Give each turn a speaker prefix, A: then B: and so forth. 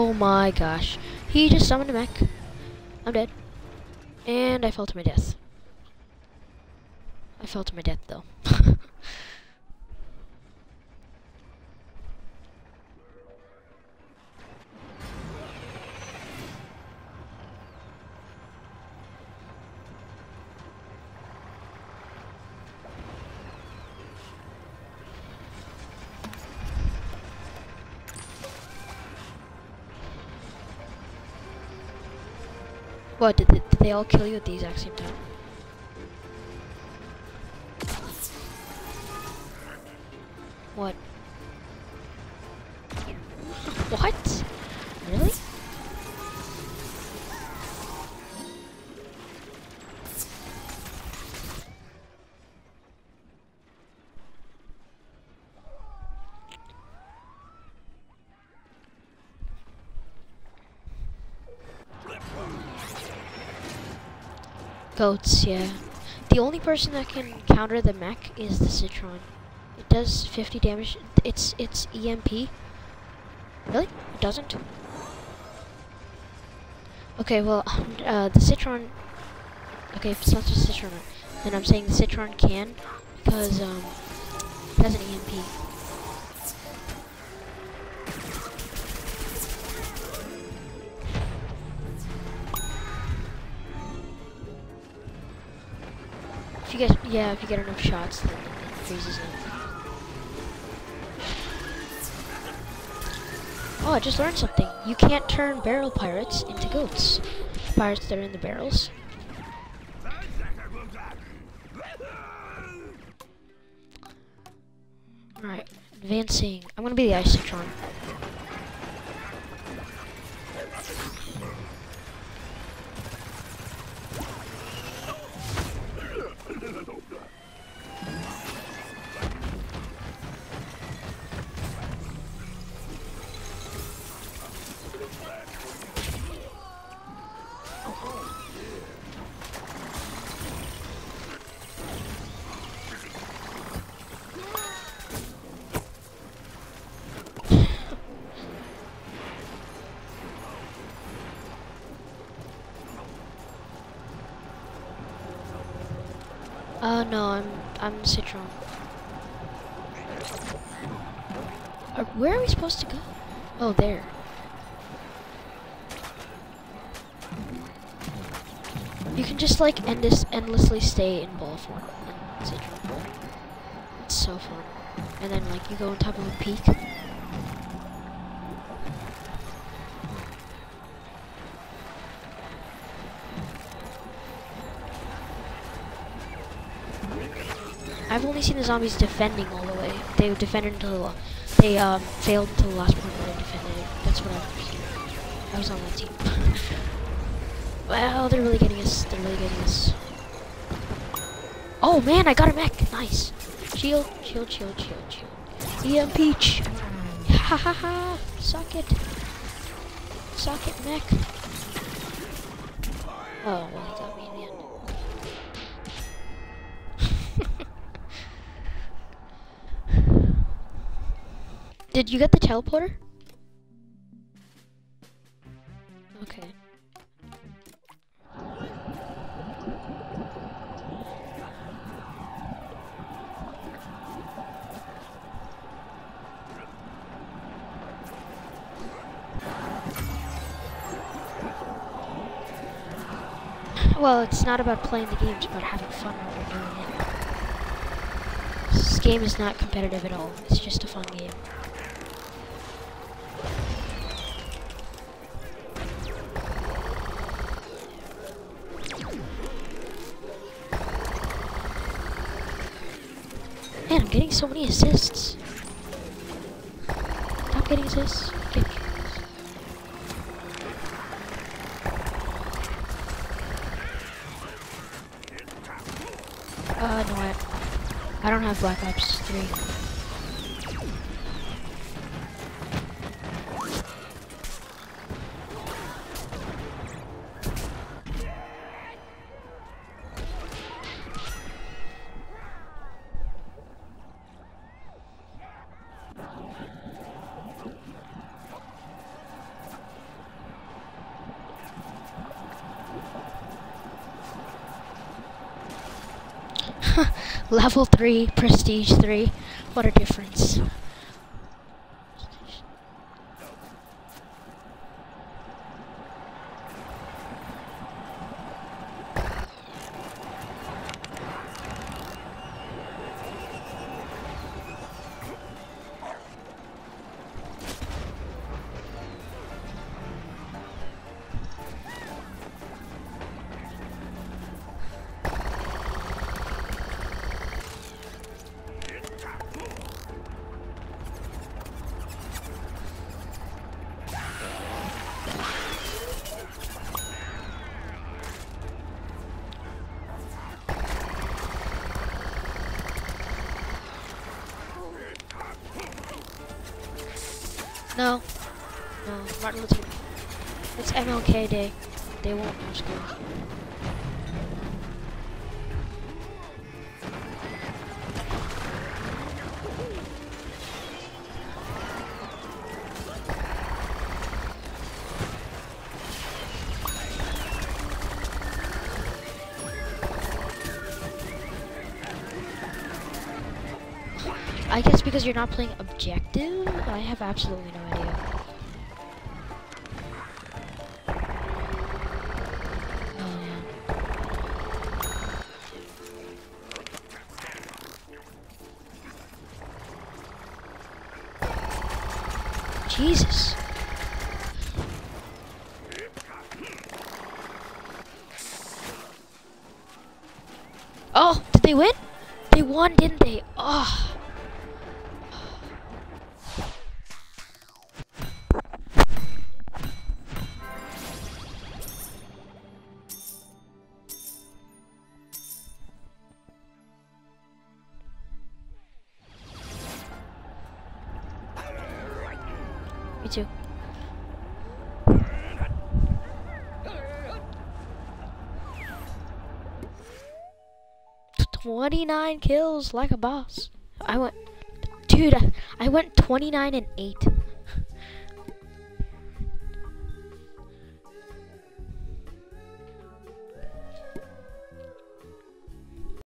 A: Oh my gosh. He just summoned a mech. I'm dead. And I fell to my death. I fell to my death though. What, did they all kill you at the exact same time? What? What? Really? Goats, yeah. The only person that can counter the mech is the Citron. It does 50 damage. It's EMP. Really? It doesn't? Okay, well, the Citron... Okay, if it's not the Citron, then I'm saying the Citron can, because, it has an EMP. If you get enough shots, then it freezes it. Oh, I just learned something. You can't turn barrel pirates into goats. Pirates that are in the barrels. Alright, advancing. I'm gonna be the Ice Citron. No, I'm Citron. Where are we supposed to go? Oh, there. You can just like endlessly stay in ball form in Citron. It's so fun. And then like you go on top of a peak. I've only seen the zombies defending all the way. They defended until they failed until the last point where they defended it. That's what I've seen. I was on that team. Well, they're really getting us. They're really getting us. Oh man, I got a mech. Nice. Shield, shield, shield, shield, shield. EMP. Ha ha ha. Suck it. Suck it, mech. Oh, well, he got me in the end. Did you get the teleporter? Okay. Well, it's not about playing the game, it's about having fun when you're doing it. This game is not competitive at all, it's just a fun game. Man, I'm getting so many assists. Stop getting assists. Get kills. No, I don't have Black Ops 3. Level 3, Prestige 3. What a difference. No. No, Martin Luther. It's MLK Day. They won't no school. I guess because you're not playing objective? I have absolutely no idea. Oh, yeah. Jesus. Oh, did they win? They won, didn't they? Oh. Me too. "29 kills like a boss." Dude, I went 29 and 8.